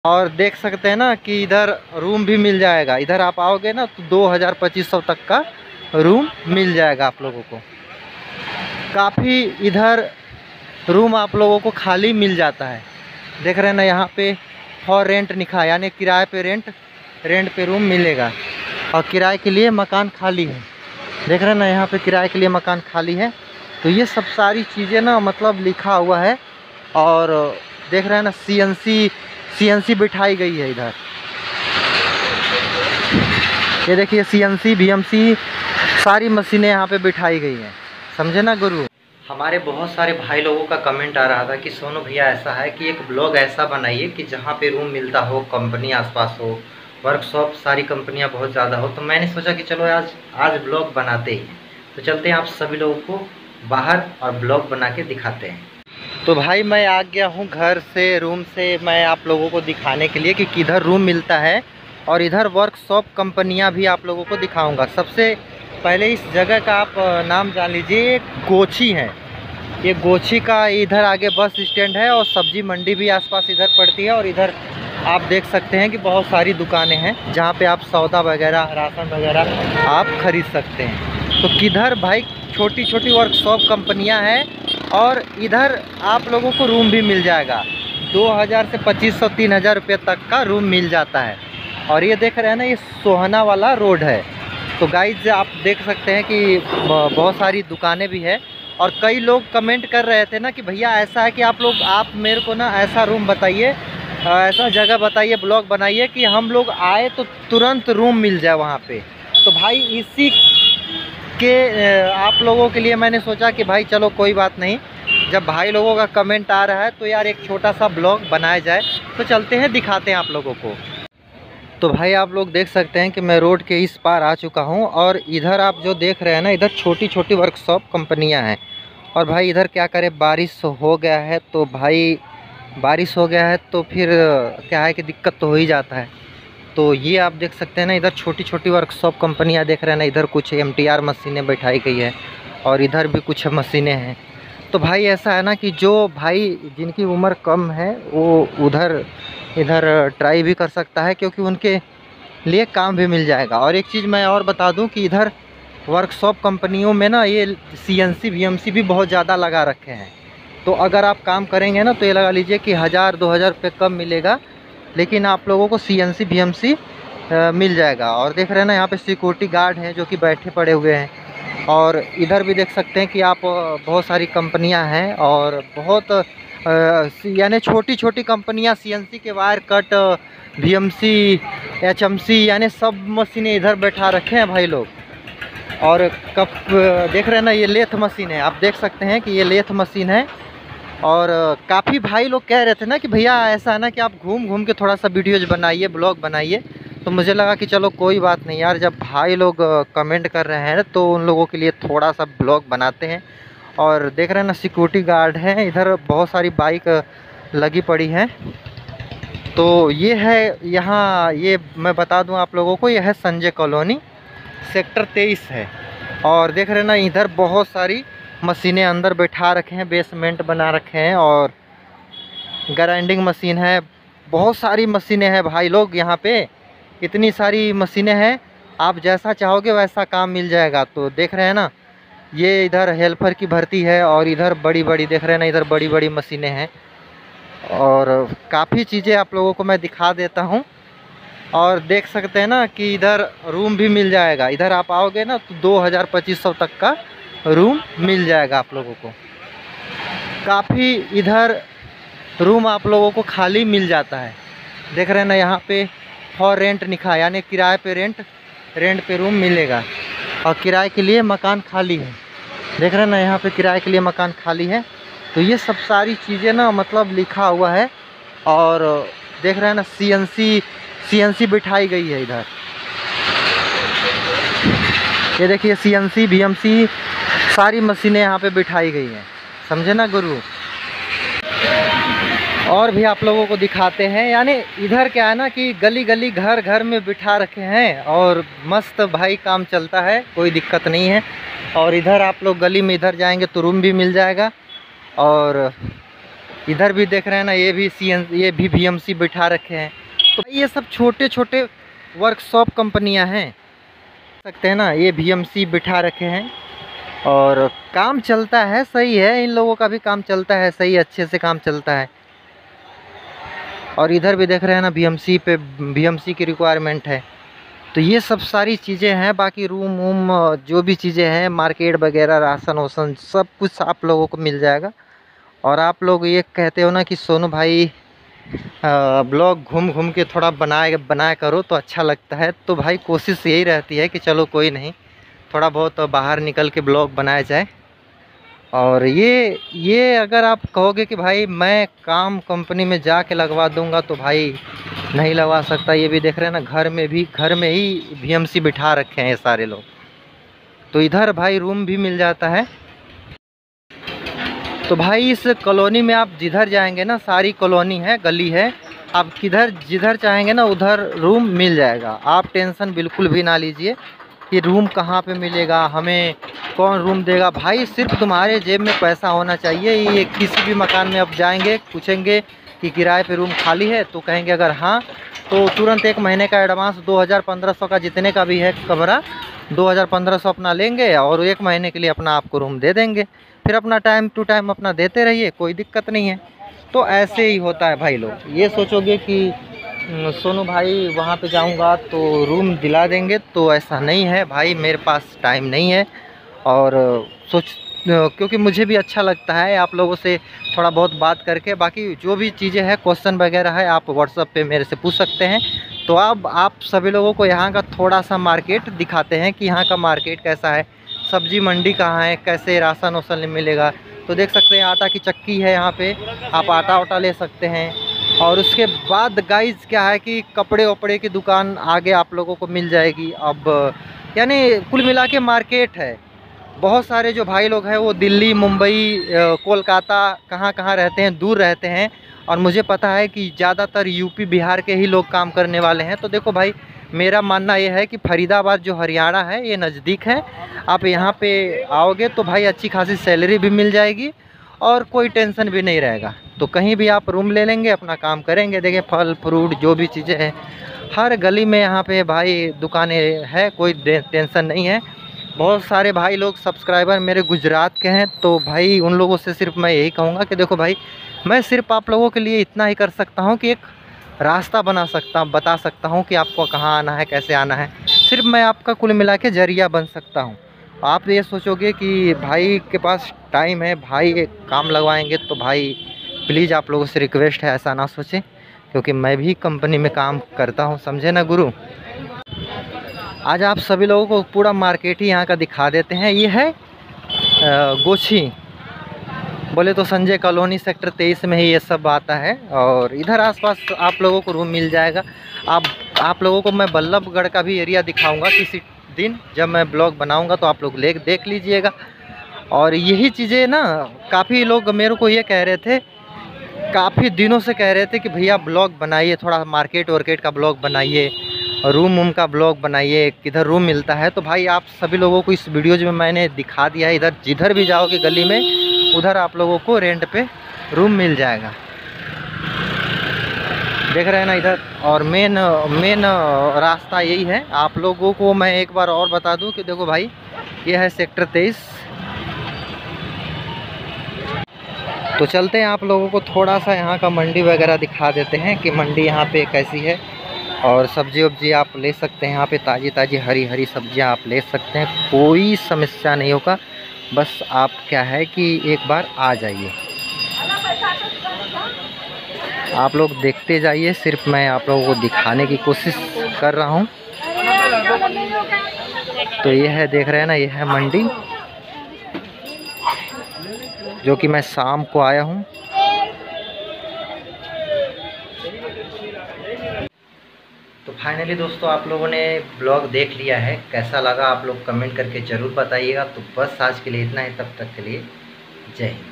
और देख सकते हैं ना कि इधर रूम भी मिल जाएगा। इधर आप आओगे ना तो 2000-2500 तक का रूम मिल जाएगा आप लोगों को। काफ़ी इधर रूम आप लोगों को खाली मिल जाता है। देख रहे हैं ना, यहाँ पे फॉर रेंट लिखा है, यानी किराए पे रेंट पे रूम मिलेगा और किराए के लिए मकान खाली है। देख रहे हैं ना, यहाँ पे किराए के लिए मकान खाली है। तो ये सब सारी चीज़ें ना मतलब लिखा हुआ है। और देख रहे हैं ना, सीएनसी बिठाई गई है इधर। ये देखिए सीएनसी बीएमसी सारी मशीनें यहाँ पे बिठाई गई हैं, समझे ना गुरु। हमारे बहुत सारे भाई लोगों का कमेंट आ रहा था कि सोनू भैया ऐसा है कि एक ब्लॉग ऐसा बनाइए कि जहाँ पे रूम मिलता हो, कंपनी आसपास हो, वर्कशॉप सारी कंपनियाँ बहुत ज़्यादा हो। तो मैंने सोचा कि चलो आज ब्लॉग बनाते ही। तो चलते हैं आप सभी लोगों को बाहर और ब्लॉग बना के दिखाते हैं। तो भाई मैं आ गया हूँ घर से, रूम से। मैं आप लोगों को दिखाने के लिए कि किधर रूम मिलता है और इधर वर्कशॉप कंपनियाँ भी आप लोगों को दिखाऊँगा। सबसे पहले इस जगह का आप नाम जान लीजिए, गोची है। ये गोची का इधर आगे बस स्टैंड है और सब्जी मंडी भी आसपास इधर पड़ती है। और इधर आप देख सकते हैं कि बहुत सारी दुकानें हैं जहाँ पे आप सौदा वगैरह, राशन वगैरह आप खरीद सकते हैं। तो किधर भाई छोटी छोटी वर्कशॉप कंपनियाँ हैं और इधर आप लोगों को रूम भी मिल जाएगा। 2000 से 2500-3000 रुपये तक का रूम मिल जाता है। और ये देख रहे हैं ना, ये सोहना वाला रोड है। तो गाइज आप देख सकते हैं कि बहुत सारी दुकानें भी है। और कई लोग कमेंट कर रहे थे ना कि भैया ऐसा है कि आप मेरे को ना ऐसा रूम बताइए, ऐसा जगह बताइए, ब्लॉग बनाइए कि हम लोग आए तो तुरंत रूम मिल जाए वहाँ पे। तो भाई इसी के आप लोगों के लिए मैंने सोचा कि भाई चलो कोई बात नहीं, जब भाई लोगों का कमेंट आ रहा है तो यार एक छोटा सा ब्लॉग बनाया जाए। तो चलते हैं, दिखाते हैं आप लोगों को। तो भाई आप लोग देख सकते हैं कि मैं रोड के इस पार आ चुका हूं और इधर आप जो देख रहे हैं ना, इधर छोटी छोटी वर्कशॉप कंपनियां हैं। और भाई इधर क्या करें, बारिश हो गया है तो भाई बारिश हो गया है तो फिर क्या है कि दिक्कत तो हो ही जाता है। तो ये आप देख सकते हैं ना, इधर छोटी छोटी वर्कशॉप कंपनियां देख रहे हैं ना। इधर कुछ MTR मशीनें बैठाई गई है और इधर भी कुछ मशीनें हैं। तो भाई ऐसा है ना कि जो भाई जिनकी उम्र कम है वो इधर ट्राई भी कर सकता है, क्योंकि उनके लिए काम भी मिल जाएगा। और एक चीज़ मैं और बता दूं कि इधर वर्कशॉप कंपनियों में ना ये CNC VMC भी बहुत ज़्यादा लगा रखे हैं। तो अगर आप काम करेंगे ना तो ये लगा लीजिए कि 1000-2000 रुपये कम मिलेगा, लेकिन आप लोगों को CNC VMC मिल जाएगा। और देख रहे हैं ना, यहाँ पे सिक्योरिटी गार्ड हैं जो कि बैठे पड़े हुए हैं। और इधर भी देख सकते हैं कि आप बहुत सारी कंपनियां हैं और बहुत यानी छोटी छोटी कंपनियां, CNC के वायर कट, VMC, HMC यानी सब मशीनें इधर बैठा रखे हैं भाई लोग। और कप देख रहे हैं ना, ये लेथ मशीन है। आप देख सकते हैं कि ये लेथ मशीन है। और काफ़ी भाई लोग कह रहे थे ना कि भैया ऐसा है ना कि आप घूम घूम के थोड़ा सा वीडियोज़ बनाइए, ब्लॉग बनाइए। तो मुझे लगा कि चलो कोई बात नहीं यार, जब भाई लोग कमेंट कर रहे हैं तो उन लोगों के लिए थोड़ा सा ब्लॉग बनाते हैं। और देख रहे हैं ना, सिक्योरिटी गार्ड हैं, इधर बहुत सारी बाइक लगी पड़ी हैं। तो ये है यहाँ, ये मैं बता दूं आप लोगों को, ये है संजय कॉलोनी, सेक्टर 23 है। और देख रहे हैं ना, इधर बहुत सारी मशीनें अंदर बैठा रखे हैं, बेसमेंट बना रखे हैं और ग्राइंडिंग मशीन है। बहुत सारी मशीनें हैं भाई लोग, यहाँ पे इतनी सारी मशीनें हैं, आप जैसा चाहोगे वैसा काम मिल जाएगा। तो देख रहे हैं ना, ये इधर हेल्पर की भर्ती है और इधर बड़ी बड़ी देख रहे हैं ना, इधर बड़ी बड़ी मशीनें हैं। और काफ़ी चीज़ें आप लोगों को मैं दिखा देता हूँ। और देख सकते हैं ना कि इधर रूम भी मिल जाएगा। इधर आप आओगे ना तो 2000-2500 तक का रूम मिल जाएगा आप लोगों को। काफ़ी इधर रूम आप लोगों को खाली मिल जाता है। देख रहे हैं ना, यहाँ पे फॉर रेंट लिखा है, यानी किराए पे रेंट पे रूम मिलेगा और किराए के लिए मकान खाली है। देख रहे हैं ना, यहाँ पे किराए के लिए मकान खाली है। तो ये सब सारी चीज़ें ना मतलब लिखा हुआ है। और देख रहे हैं ना, CNC बिठाई गई है इधर। ये देखिए CNC VMC सारी मशीनें यहाँ पे बिठाई गई हैं, समझे ना गुरु। और भी आप लोगों को दिखाते हैं। यानी इधर क्या है ना कि गली गली घर घर में बिठा रखे हैं और मस्त भाई काम चलता है, कोई दिक्कत नहीं है। और इधर आप लोग गली में इधर जाएंगे तो रूम भी मिल जाएगा। और इधर भी देख रहे हैं ना, ये भी बीएमसी बिठा रखे हैं। तो ये सब छोटे छोटे वर्कशॉप कंपनियां हैं, सकते हैं ना। ये बीएमसी बिठा रखे हैं और काम चलता है, सही है। इन लोगों का भी काम चलता है सही, अच्छे से काम चलता है। और इधर भी देख रहे हैं ना, बीएमसी की रिक्वायरमेंट है। तो ये सब सारी चीज़ें हैं। बाकी रूम वूम जो भी चीज़ें हैं, मार्केट वगैरह, राशन वासन सब कुछ आप लोगों को मिल जाएगा। और आप लोग ये कहते हो ना कि सोनू भाई ब्लॉग घूम घूम के थोड़ा बनाया करो तो अच्छा लगता है। तो भाई कोशिश यही रहती है कि चलो कोई नहीं, थोड़ा बहुत बाहर निकल के ब्लॉग बनाया जाए। और ये अगर आप कहोगे कि भाई मैं काम कंपनी में जाके लगवा दूंगा, तो भाई नहीं लगवा सकता। ये भी देख रहे हैं ना, घर में ही बीएमसी बिठा रखे हैं ये सारे लोग। तो इधर भाई रूम भी मिल जाता है। तो भाई इस कॉलोनी में आप जिधर जाएंगे ना, सारी कॉलोनी है, गली है, आप जिधर चाहेंगे ना उधर रूम मिल जाएगा। आप टेंशन बिल्कुल भी ना लीजिए कि रूम कहाँ पे मिलेगा, हमें कौन रूम देगा। भाई सिर्फ तुम्हारे जेब में पैसा होना चाहिए। ये किसी भी मकान में आप जाएंगे, पूछेंगे कि किराए पे रूम खाली है, तो कहेंगे अगर हाँ, तो तुरंत 1 महीने का एडवांस 2000-1500 का जितने का भी है कमरा, 2000-1500 अपना लेंगे और 1 महीने के लिए अपना आपको रूम दे देंगे। फिर अपना टाइम टू टाइम अपना देते रहिए, कोई दिक्कत नहीं है। तो ऐसे ही होता है भाई लोग। ये सोचोगे कि सोनू भाई वहाँ पे जाऊँगा तो रूम दिला देंगे, तो ऐसा नहीं है भाई। मेरे पास टाइम नहीं है। और क्योंकि मुझे भी अच्छा लगता है आप लोगों से थोड़ा बहुत बात करके। बाकी जो भी चीज़ें हैं, क्वेश्चन वगैरह है, आप व्हाट्सएप पे मेरे से पूछ सकते हैं। तो अब आप सभी लोगों को यहाँ का थोड़ा सा मार्केट दिखाते हैं कि यहाँ का मार्केट कैसा है, सब्जी मंडी कहाँ है, कैसे राशन वासन मिलेगा। तो देख सकते हैं आटा की चक्की है यहाँ पे, आप आटा वाटा ले सकते हैं। और उसके बाद गाइस क्या है कि कपड़े वपड़े की दुकान आगे आप लोगों को मिल जाएगी। अब यानी कुल मिला के मार्केट है। बहुत सारे जो भाई लोग हैं वो दिल्ली, मुंबई, कोलकाता, कहाँ कहाँ रहते हैं, दूर रहते हैं। और मुझे पता है कि ज़्यादातर यूपी बिहार के ही लोग काम करने वाले हैं। तो देखो भाई, मेरा मानना ये है कि फरीदाबाद जो हरियाणा है, ये नज़दीक है। आप यहाँ पे आओगे तो भाई अच्छी खासी सैलरी भी मिल जाएगी और कोई टेंशन भी नहीं रहेगा। तो कहीं भी आप रूम ले लेंगे, अपना काम करेंगे। देखिए फल फ्रूट जो भी चीज़ें हैं, हर गली में यहाँ पे भाई दुकानें है, कोई टेंशन नहीं है। बहुत सारे भाई लोग सब्सक्राइबर मेरे गुजरात के हैं। तो भाई उन लोगों से सिर्फ मैं यही कहूँगा कि देखो भाई, मैं सिर्फ आप लोगों के लिए इतना ही कर सकता हूँ कि एक रास्ता बता सकता हूँ कि आपको कहाँ आना है, कैसे आना है। सिर्फ मैं आपका कुल मिला के जरिया बन सकता हूँ। आप ये सोचोगे कि भाई के पास टाइम है, भाई एक काम लगवाएंगे, तो भाई प्लीज़ आप लोगों से रिक्वेस्ट है, ऐसा ना सोचें, क्योंकि मैं भी कंपनी में काम करता हूँ, समझे ना गुरु। आज आप सभी लोगों को पूरा मार्केट ही यहाँ का दिखा देते हैं। ये है गोछी, बोले तो संजय कॉलोनी सेक्टर 23 में ही ये सब आता है। और इधर आसपास आप लोगों को रूम मिल जाएगा। आप लोगों को मैं बल्लभगढ़ का भी एरिया दिखाऊंगा किसी दिन, जब मैं ब्लॉग बनाऊंगा तो आप लोग देख लीजिएगा। और यही चीज़ें ना, काफ़ी लोग मेरे को ये कह रहे थे, काफ़ी दिनों से कह रहे थे कि भैया ब्लॉग बनाइए, थोड़ा मार्केट वार्केट का ब्लॉग बनाइए, रूम वूम का ब्लॉग बनाइए, किधर रूम मिलता है। तो भाई आप सभी लोगों को इस वीडियोज़ में मैंने दिखा दिया है। इधर जिधर भी जाओगे गली में, उधर आप लोगों को रेंट पे रूम मिल जाएगा। देख रहे हैं ना इधर। और मेन रास्ता यही है। आप लोगों को मैं एक बार और बता दूं कि देखो भाई, ये है सेक्टर 23। तो चलते हैं, आप लोगों को थोड़ा सा यहाँ का मंडी वगैरह दिखा देते हैं कि मंडी यहाँ पे कैसी है। और सब्जी वब्जी आप ले सकते हैं यहाँ पे, ताज़ी ताज़ी हरी हरी सब्जियाँ आप ले सकते हैं, कोई समस्या नहीं होगा। बस आप क्या है कि एक बार आ जाइए, आप लोग देखते जाइए। सिर्फ मैं आप लोगों को दिखाने की कोशिश कर रहा हूँ। तो ये है, देख रहे हैं ना, ये है मंडी, जो कि मैं शाम को आया हूँ। तो फाइनली दोस्तों, आप लोगों ने ब्लॉग देख लिया है, कैसा लगा आप लोग कमेंट करके ज़रूर बताइएगा। तो बस आज के लिए इतना ही, तब तक के लिए जय हिंद।